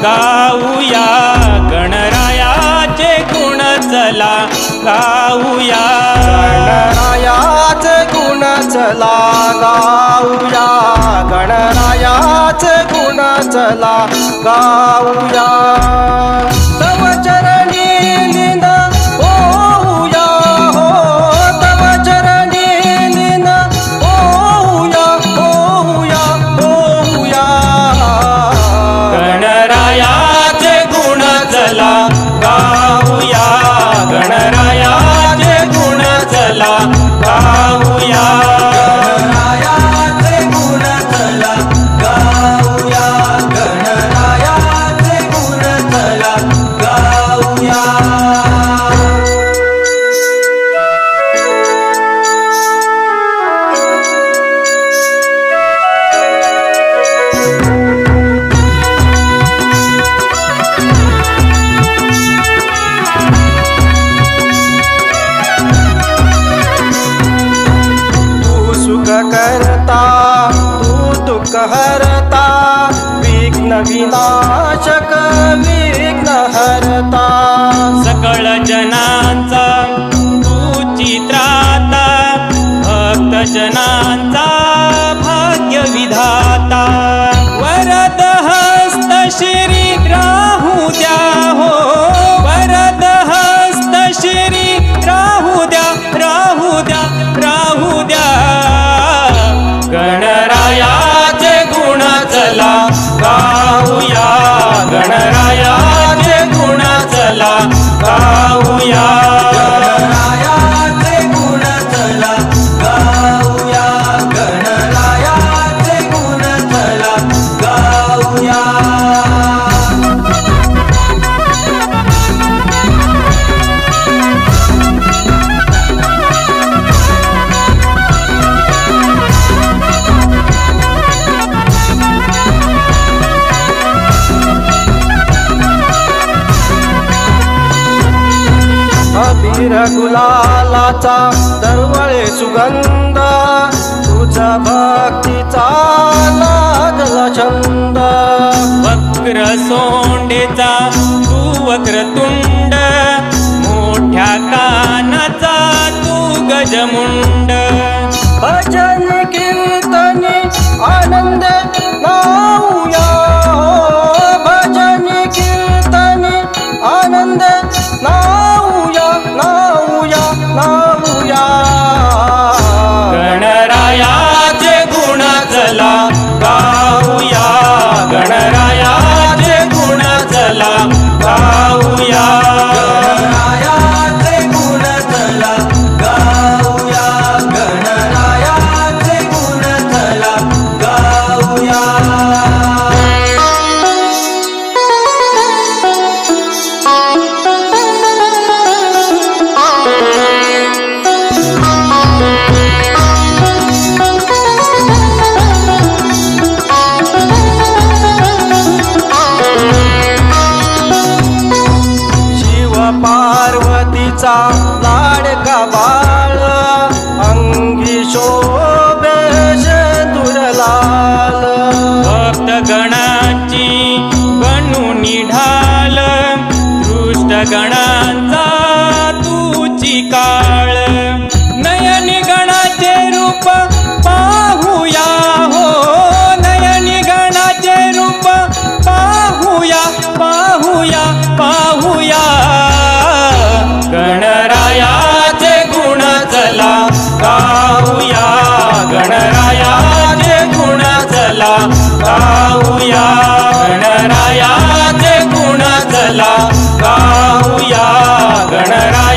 गाऊया गणरायाचे गुण चला गाऊया गणरायाचे गुण चला गाऊया गणरायाचे गुण चला गाऊया तव चरणी लीन होऊया हो तव चरणी लीन होऊया होऊया होऊया गणरायाचे गुण चला गाऊया गणरायाचे गुण चला गाऊया गणरायाचे गुण चला गाऊया गणरायाचे गुण चला गाऊया करता तू दुःख हरता विघ्न विनाशक विघ्न हरता सकळ जनांचा तूची त्राता भक्त जनांचा भाग्य विधाता वरद हस्त श्री राहू द्या हो वरद हस्त श्री राहू द्या राहू द्या राहू द्या गणरायाचे गुण चला गाऊया गणरायाचे गुण चला गाऊया गणरायाचे गुण चला गाऊया गणरायाचे गुण चला गाऊया अबीर गुलालाचा दरवळे सुगंध तुझा भक्तीचा लागला छंद वक्र सोंडेचा तू वक्रतुंड मोठ्या कानाचा तू गजमुंड भजन कीर्तनी आनंद गाऊया भजन कीर्तनी आनंद नाऊया नाऊया नाऊया गणरायाचे गुण चला गाऊया गणरायाचे गुण चला गाऊया गणरायाचे गुण चला गाऊया गणरायाचे गुण चला गाऊया पार्वतीचा लाडका बाळ अंगी शोभे दुरलाल भक्त गणाची बनून ढाल दृष्ट गणांचा तूची काळ नयनी गणाचे रूप पाहूया हो नयनी गणाचे रूप पाहूया पाहूया पाहूया गणरायाचे गुण चला गाऊया गणरायाचे गुण चला गाऊया गणरायाचे गुण चला गाऊया गणराया